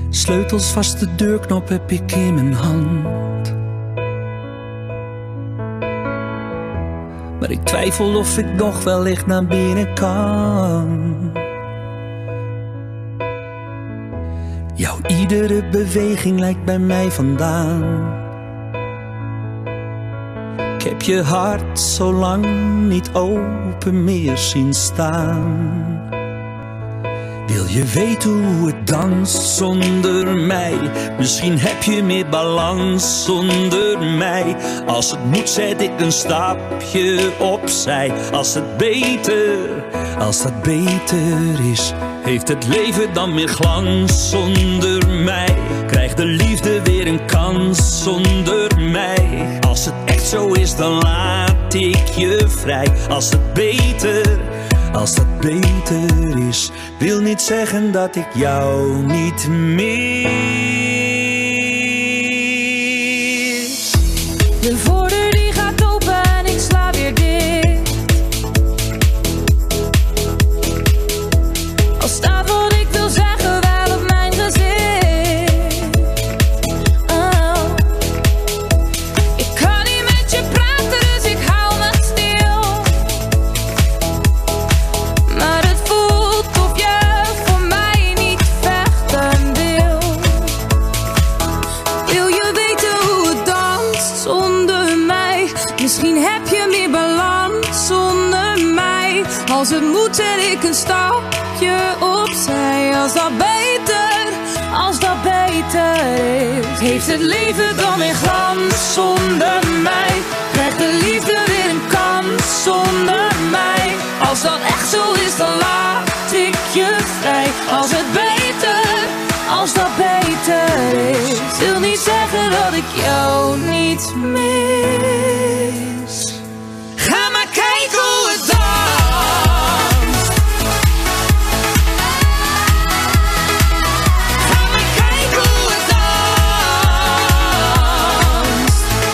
Sleutels vast, de deurknop heb ik in mijn hand. Maar ik twijfel of ik nog wellicht naar binnen kan. Jouw iedere beweging lijkt bij mij vandaan. Ik heb je hart zo lang niet open meer zien staan. Wil je weten hoe het danst zonder mij? Misschien heb je meer balans zonder mij. Als het moet zet ik een stapje opzij. Als dat beter is, heeft het leven dan meer glans zonder mij? Krijgt de liefde weer een kans zonder mij? Als het echt zo is, dan laat ik je vrij. Als dat beter is, wil niet zeggen dat ik jou niet mis. De voordeur die gaat open en ik sla weer dicht. Al staat wat ik wil zeggen wel op mijn gezicht. Oh. Ik kan niet met je praten, dus ik hou me stil. Maar het voelt of je voor mij niet vechten wil. Wil je weten hoe het danst zonder mij? Misschien heb je meer balans zonder mij. Als het moet zet ik een stapje opzij. Als dat beter is, heeft het leven dan weer glans zonder mij? Krijgt de liefde weer een kans zonder mij? Als dat echt zo is, dan laat ik je vrij. Als dat beter is, wil niet zeggen dat ik jou niet mis. Ga maar kijken hoe het danst. Ga maar kijken hoe het danst.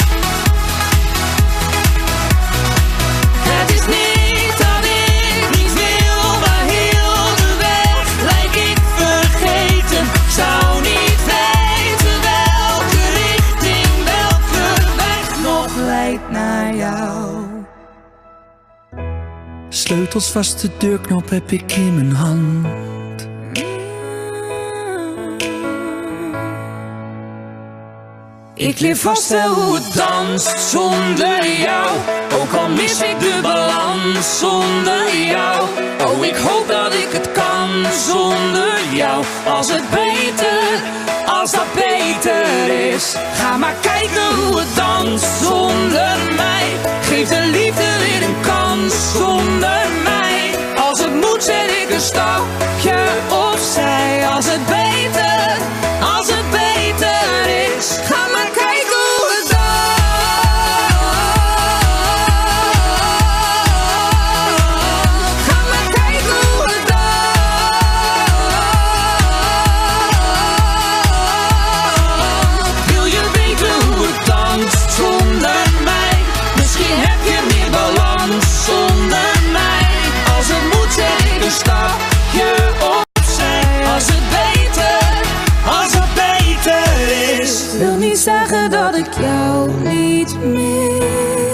Het is niet dat ik niet wil, maar heel de weg lijk ik vergeten. Zou niet weten welke richting, welke weg nog leidt naar jou. Sleutels vast, de deurknop heb ik in mijn hand. Ik leer vast wel hoe het danst zonder jou. Ook al mis ik de balans zonder jou. Oh, ik hoop dat ik het kan zonder jou. Als dat beter is. Ga maar kijken hoe het danst zonder mij. Geef de liefde weer een kans zonder mij. Als het moet zet ik een stapje opzij. Als het beter is. Ga maar kijken hoe het danst. Ga maar kijken hoe het danst. Wil je weten hoe het danst zonder mij? Misschien heb je meer balans zonder mij. Als het moet zet ik een stapje opzij. Als dat beter is, wil niet zeggen dat ik jou niet mis.